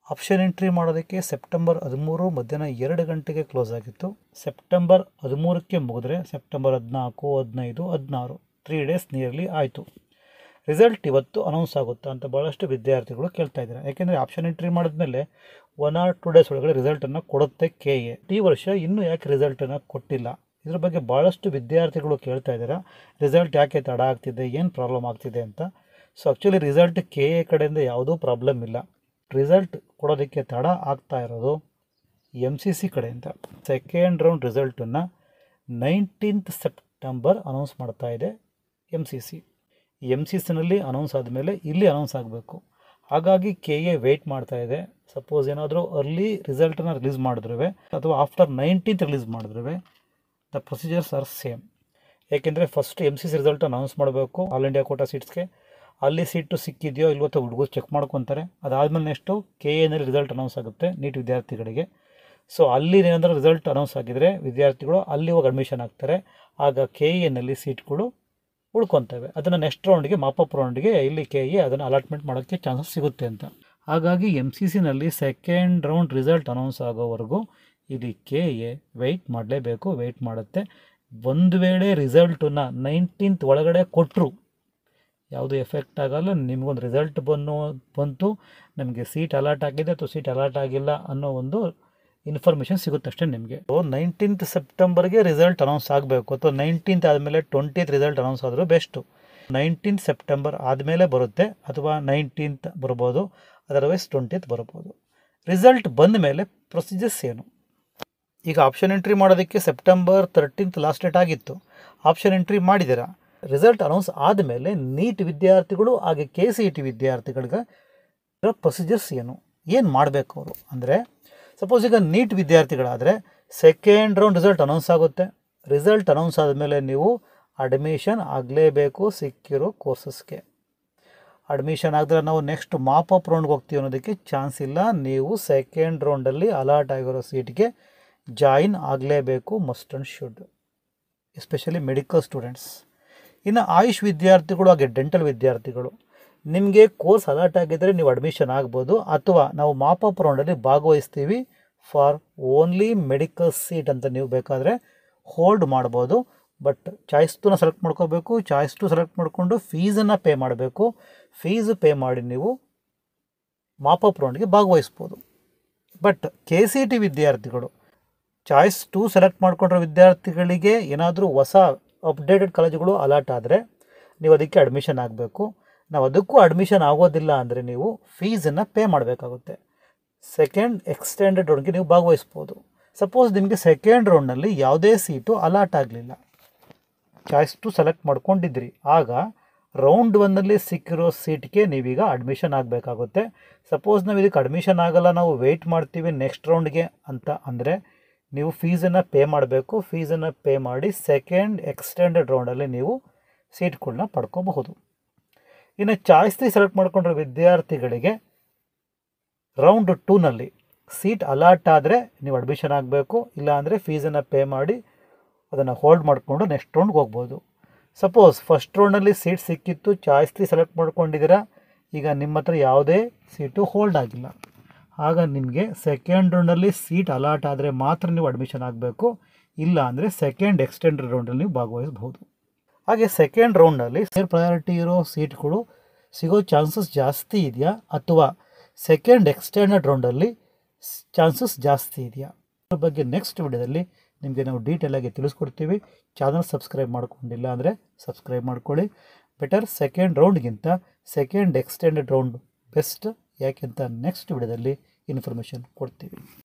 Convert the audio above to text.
Option entry ಮಾಡೋದಕ್ಕೆ September 13 ಮಧ್ಯಾಹ್ನ 2 ಗಂಟೆಗೆ ಕ್ಲೋಸ್ ಆಗಿತ್ತು. ಸೆಪ್ಟೆಂಬರ್ 13ಕ್ಕೆ ಮುಗಿದ್ರೆ ಸೆಪ್ಟೆಂಬರ್ 14, 15, 16 3 ಡೇಸ್ ನಿಯರ್ಲಿ ಆಯಿತು. ರಿಸಲ್ಟ್ ಇವತ್ತು ಅನೌನ್ಸ್ ಆಗುತ್ತಾ ಅಂತ ಭಾಳಷ್ಟು ವಿದ್ಯಾರ್ಥಿಗಳು ಕೇಳ್ತಾ ಇದ್ದಾರೆ. ಯಾಕೆಂದರೆ ಆಪ್ಷನ್ ಎಂಟ್ರಿ ಮಾಡಿದ್ಮೇಲೆ 1 or 2 ಡೇಸ್ ಒಳಗಡೆ ರಿಸಲ್ಟನ್ನು ಕೊಡುತ್ತೆ KA. ಈ ವರ್ಷ ಇನ್ನೂ ಯಾಕೆ ರಿಸಲ್ಟನ್ನು ಕೊಟ್ಟಿಲ್ಲ, ಇದ್ರ ಬಗ್ಗೆ ಭಾಳಷ್ಟು ವಿದ್ಯಾರ್ಥಿಗಳು ಕೇಳ್ತಾ ಇದ್ದಾರೆ. ರಿಸಲ್ಟ್ ಯಾಕೆ ತಡ ಆಗ್ತಿದೆ, ಏನು ಪ್ರಾಬ್ಲಮ್ ಆಗ್ತಿದೆ ಅಂತ. ಸೊ ಆ್ಯಕ್ಚುಲಿ ರಿಸಲ್ಟ್ KA ಕಡೆಯಿಂದ ಯಾವುದೂ ಪ್ರಾಬ್ಲಮ್ ಇಲ್ಲ. ರಿಸಲ್ಟ್ ಕೊಡೋದಕ್ಕೆ ತಡ ಆಗ್ತಾ ಇರೋದು MCC ಕಡೆಯಿಂದ. ಸೆಕೆಂಡ್ ರೌಂಡ್ ರಿಸಲ್ಟನ್ನು 19th ಸೆಪ್ಟೆಂಬರ್ ಅನೌನ್ಸ್ ಮಾಡ್ತಾ ಇದೆ MCC. MCCನಲ್ಲಿ ಅನೌನ್ಸ್ ಆದಮೇಲೆ ಇಲ್ಲಿ ಅನೌನ್ಸ್ ಆಗಬೇಕು. ಹಾಗಾಗಿ KA ವೆಯ್ಟ್ ಮಾಡ್ತಾ ಇದೆ. ಸಪೋಸ್ ಏನಾದರೂ ಅರ್ಲಿ ರಿಸಲ್ಟನ್ನು ರಿಲೀಸ್ ಮಾಡಿದ್ರೂ ಅಥವಾ ಆಫ್ಟರ್ 19th ರಿಲೀಸ್ ಮಾಡಿದ್ರೂ ದ ಪ್ರೊಸೀಜರ್ಸ್ ಆರ್ ಸೇಮ್. ಏಕೆಂದರೆ ಫಸ್ಟ್ MCC ರಿಸಲ್ಟ್ ಅನೌನ್ಸ್ ಮಾಡಬೇಕು ಆಲ್ ಇಂಡಿಯಾ ಕೋಟಾ ಸೀಟ್ಸ್ಗೆ. ಅಲ್ಲಿ ಸೀಟು ಸಿಕ್ಕಿದೆಯೋ ಇಲ್ವೋ ಹುಡುಗರು ಚೆಕ್ ಮಾಡ್ಕೊತಾರೆ. ಅದಾದಮೇಲೆ ನೆಕ್ಸ್ಟು KAನಲ್ಲಿ ರಿಸಲ್ಟ್ ಅನೌನ್ಸ್ ಆಗುತ್ತೆ ನೀಟ್ ವಿದ್ಯಾರ್ಥಿಗಳಿಗೆ. ಸೊ ಅಲ್ಲಿ ಏನಾದರೂ ರಿಸಲ್ಟ್ ಅನೌನ್ಸ್ ಆಗಿದರೆ ವಿದ್ಯಾರ್ಥಿಗಳು ಅಲ್ಲಿ ಹೋಗಿ ಅಡ್ಮಿಷನ್ ಆಗ್ತಾರೆ. ಆಗ KAನಲ್ಲಿ ಸೀಟ್ಗಳು ಉಳ್ಕೊತವೆ. ಅದನ್ನು ನೆಕ್ಸ್ಟ್ ರೌಂಡ್ಗೆ ಮಾಪಪ್ ರೌಂಡ್ಗೆ ಇಲ್ಲಿ KA ಅದನ್ನು ಅಲಾಟ್ಮೆಂಟ್ ಮಾಡೋಕ್ಕೆ ಚಾನ್ಸಸ್ ಸಿಗುತ್ತೆ ಅಂತ. ಹಾಗಾಗಿ MCCನಲ್ಲಿ ಸೆಕೆಂಡ್ ರೌಂಡ್ ರಿಸಲ್ಟ್ ಅನೌನ್ಸ್ ಆಗೋವರೆಗೂ ಇಲ್ಲಿ KA ವೆಯ್ಟ್ ಮಾಡಲೇಬೇಕು, ವೆಯ್ಟ್ ಮಾಡುತ್ತೆ. ಒಂದು ವೇಳೆ ರಿಸಲ್ಟನ್ನು 19th ಒಳಗಡೆ ಕೊಟ್ಟರು ಯಾವುದೂ ಎಫೆಕ್ಟ್ ಆಗೋಲ್ಲ. ನಿಮಗೊಂದು ರಿಸಲ್ಟ್ ಬಂತು, ನಮಗೆ ಸೀಟ್ ಅಲಾಟ್ ಆಗಿದೆ ಅಥವಾ ಸೀಟ್ ಅಲಾಟ್ ಆಗಿಲ್ಲ ಅನ್ನೋ ಒಂದು ಇನ್ಫಾರ್ಮೇಷನ್ ಸಿಗುತ್ತೆ ಅಷ್ಟೇ ನಿಮಗೆ. 19th ಸೆಪ್ಟೆಂಬರ್ಗೆ ರಿಸಲ್ಟ್ ಅನೌನ್ಸ್ ಆಗಬೇಕು ಅಥವಾ 19th ಆದಮೇಲೆ 20th ರಿಸಲ್ಟ್ ಅನೌನ್ಸ್ ಆದರೂ ಬೆಸ್ಟು. 19th ಸೆಪ್ಟೆಂಬರ್ ಆದಮೇಲೆ ಬರುತ್ತೆ ಅಥವಾ 19th ಬರ್ಬೋದು, ಅದರ್ವೈಸ್ 20th ಬರ್ಬೋದು. ರಿಸಲ್ಟ್ ಬಂದ ಮೇಲೆ ಪ್ರೊಸೀಜರ್ಸ್ ಏನು? ಈಗ ಆಪ್ಷನ್ ಎಂಟ್ರಿ ಮಾಡೋದಕ್ಕೆ ಸೆಪ್ಟೆಂಬರ್ 13th ಲಾಸ್ಟ್ ಡೇಟ್ ಆಗಿತ್ತು. ಆಪ್ಷನ್ ಎಂಟ್ರಿ ಮಾಡಿದ್ದೀರಾ. ರಿಸಲ್ಟ್ ಅನೌನ್ಸ್ ಆದಮೇಲೆ ನೀಟ್ ವಿದ್ಯಾರ್ಥಿಗಳು ಹಾಗೆ KCET ವಿದ್ಯಾರ್ಥಿಗಳಿಗೆ ಪ್ರೊಸೀಜರ್ಸ್ ಏನು ಮಾಡಬೇಕು ಅವರು ಅಂದರೆ, ಸಪೋಸ್ ಈಗ ನೀಟ್ ವಿದ್ಯಾರ್ಥಿಗಳಾದರೆ ಸೆಕೆಂಡ್ ರೌಂಡ್ ರಿಸಲ್ಟ್ ಅನೌನ್ಸ್ ಆಗುತ್ತೆ. ರಿಸಲ್ಟ್ ಅನೌನ್ಸ್ ಆದಮೇಲೆ ನೀವು ಅಡ್ಮಿಷನ್ ಆಗಲೇಬೇಕು ಸಿಕ್ಕಿರೋ ಕೋರ್ಸಸ್ಗೆ. ಅಡ್ಮಿಷನ್ ಆಗಿದ್ರೆ ನಾವು ನೆಕ್ಸ್ಟ್ ಮಾಪಪ್ ರೌಂಡ್ಗೆ ಹೋಗ್ತೀವಿ ಅನ್ನೋದಕ್ಕೆ ಚಾನ್ಸ್ ಇಲ್ಲ. ನೀವು ಸೆಕೆಂಡ್ ರೌಂಡಲ್ಲಿ ಅಲಾಟ್ ಆಗಿರೋ ಸೀಟ್ಗೆ ಜಾಯಿನ್ ಆಗಲೇಬೇಕು, must and should, especially medical students. ಇನ್ನು ಆಯುಷ್ ವಿದ್ಯಾರ್ಥಿಗಳು ಹಾಗೆ ಡೆಂಟಲ್ ವಿದ್ಯಾರ್ಥಿಗಳು, ನಿಮಗೆ ಕೋರ್ಸ್ ಅಲಾಟ್ ಆಗಿದ್ದರೆ ನೀವು ಅಡ್ಮಿಷನ್ ಆಗ್ಬೋದು, ಅಥವಾ ನಾವು ಮಾಪಪ್ ರೌಂಡಲ್ಲಿ ಭಾಗವಹಿಸ್ತೀವಿ ಫಾರ್ ಓನ್ಲಿ ಮೆಡಿಕಲ್ ಸೀಟ್ ಅಂತ ನೀವು ಬೇಕಾದರೆ ಹೋಲ್ಡ್ ಮಾಡ್ಬೋದು. ಬಟ್ ಚಾಯ್ಸ್ 2ನ ಸೆಲೆಕ್ಟ್ ಮಾಡ್ಕೋಬೇಕು. ಚಾಯ್ಸ್ 2 ಸೆಲೆಕ್ಟ್ ಮಾಡಿಕೊಂಡು ಫೀಸನ್ನು ಪೇ ಮಾಡಬೇಕು. ಫೀಸು ಪೇ ಮಾಡಿ ನೀವು ಮಾಪಪ್ ರೌಂಡ್ಗೆ ಭಾಗವಹಿಸ್ಬೋದು. ಬಟ್ KCET ವಿದ್ಯಾರ್ಥಿಗಳು ಚಾಯ್ಸ್ 2 ಸೆಲೆಕ್ಟ್ ಮಾಡ್ಕೊಂಡಿರೋ ವಿದ್ಯಾರ್ಥಿಗಳಿಗೆ ಏನಾದರೂ ಹೊಸ ಅಪ್ಡೇಟೆಡ್ ಕಾಲೇಜುಗಳು ಅಲಾಟ್ ಆದರೆ ನೀವು ಅದಕ್ಕೆ ಅಡ್ಮಿಷನ್ ಆಗಬೇಕು. ನಾವು ಅದಕ್ಕೂ ಅಡ್ಮಿಷನ್ ಆಗೋದಿಲ್ಲ ಅಂದರೆ ನೀವು ಫೀಸನ್ನು ಪೇ ಮಾಡಬೇಕಾಗುತ್ತೆ. ಸೆಕೆಂಡ್ ಎಕ್ಸ್ಟೆಂಡೆಡ್ ರೌಂಡ್ಗೆ ನೀವು ಭಾಗವಹಿಸ್ಬೋದು. ಸಪೋಸ್ ನಿಮಗೆ ಸೆಕೆಂಡ್ ರೌಂಡ್ನಲ್ಲಿ ಯಾವುದೇ ಸೀಟು ಅಲಾಟ್ ಆಗಲಿಲ್ಲ, ಚಾಯ್ಸ್ 2 ಸೆಲೆಕ್ಟ್ ಮಾಡ್ಕೊಂಡಿದ್ರಿ, ಆಗ ರೌಂಡ್ 1ನಲ್ಲಿ ಸಿಕ್ಕಿರೋ ಸೀಟ್ಗೆ ನೀವೀಗ ಅಡ್ಮಿಷನ್ ಆಗಬೇಕಾಗುತ್ತೆ. ಸಪೋಸ್ ನಾವು ಇದಕ್ಕೆ ಅಡ್ಮಿಷನ್ ಆಗಲ್ಲ, ನಾವು ವೆಯ್ಟ್ ಮಾಡ್ತೀವಿ ನೆಕ್ಸ್ಟ್ ರೌಂಡ್ಗೆ ಅಂತ ಅಂದರೆ ನೀವು ಫೀಸನ್ನು ಪೇ ಮಾಡಬೇಕು. ಫೀಸನ್ನು ಪೇ ಮಾಡಿ ಸೆಕೆಂಡ್ ಎಕ್ಸ್ಟೆಂಡೆಡ್ ರೌಂಡಲ್ಲಿ ನೀವು ಸೀಟ್ಗಳನ್ನ ಪಡ್ಕೋಬಹುದು. ಇನ್ನು ಚಾಯ್ಸ್ 3 ಸೆಲೆಕ್ಟ್ ಮಾಡ್ಕೊಂಡಿರೋ ವಿದ್ಯಾರ್ಥಿಗಳಿಗೆ ರೌಂಡ್ 2ನಲ್ಲಿ ಸೀಟ್ ಅಲಾಟ್ ಆದರೆ ನೀವು ಅಡ್ಮಿಷನ್ ಆಗಬೇಕು, ಇಲ್ಲ ಅಂದರೆ ಫೀಸನ್ನು ಪೇ ಮಾಡಿ ಅದನ್ನು ಹೋಲ್ಡ್ ಮಾಡಿಕೊಂಡು ನೆಕ್ಸ್ಟ್ ರೌಂಡ್ಗೆ ಹೋಗ್ಬೋದು. ಸಪೋಸ್ ಫಸ್ಟ್ ರೌಂಡಲ್ಲಿ ಸೀಟ್ ಸಿಕ್ಕಿತ್ತು, ಚಾಯ್ಸ್ 3 ಸೆಲೆಕ್ಟ್ ಮಾಡ್ಕೊಂಡಿದ್ದೀರಾ, ಈಗ ನಿಮ್ಮ ಹತ್ರ ಯಾವುದೇ ಸೀಟು ಹೋಲ್ಡ್ ಆಗಿಲ್ಲ, ಆಗ ನಿಮಗೆ ಸೆಕೆಂಡ್ ರೌಂಡಲ್ಲಿ ಸೀಟ್ ಅಲಾಟ್ ಆದರೆ ಮಾತ್ರ ನೀವು ಅಡ್ಮಿಷನ್ ಆಗಬೇಕು, ಇಲ್ಲ ಅಂದರೆ ಸೆಕೆಂಡ್ ಎಕ್ಸ್ಟೆಂಡೆಡ್ ರೌಂಡಲ್ಲಿ ನೀವು ಭಾಗವಹಿಸ್ಬೋದು. ಹಾಗೆ ಸೆಕೆಂಡ್ ರೌಂಡಲ್ಲಿ ಪ್ರಯಾರಿಟಿ ಇರೋ ಸೀಟ್ಗಳು ಸಿಗೋ ಚಾನ್ಸಸ್ ಜಾಸ್ತಿ ಇದೆಯಾ ಅಥವಾ ಸೆಕೆಂಡ್ ಎಕ್ಸ್ಟೆಂಡೆಡ್ ರೌಂಡಲ್ಲಿ ಚಾನ್ಸಸ್ ಜಾಸ್ತಿ ಇದೆಯಾ, ಅದ್ರ ಬಗ್ಗೆ ನೆಕ್ಸ್ಟ್ ವಿಡಿಯೋದಲ್ಲಿ ನಿಮಗೆ ನಾವು ಡೀಟೇಲಾಗಿ ತಿಳಿಸ್ಕೊಡ್ತೀವಿ. ಚಾನಲ್ ಸಬ್ಸ್ಕ್ರೈಬ್ ಮಾಡ್ಕೊಂಡಿಲ್ಲ ಅಂದರೆ ಸಬ್ಸ್ಕ್ರೈಬ್ ಮಾಡ್ಕೊಳ್ಳಿ. ಬೆಟರ್ ಸೆಕೆಂಡ್ ರೌಂಡ್ಗಿಂತ ಸೆಕೆಂಡ್ ಎಕ್ಸ್ಟೆಂಡೆಡ್ ರೌಂಡ್ ಬೆಸ್ಟ್, ಯಾಕೆಂತ ನೆಕ್ಸ್ಟ್ ವಿಡಿಯೋದಲ್ಲಿ ಇನ್ಫಾರ್ಮೇಷನ್ ಕೊಡ್ತೀವಿ.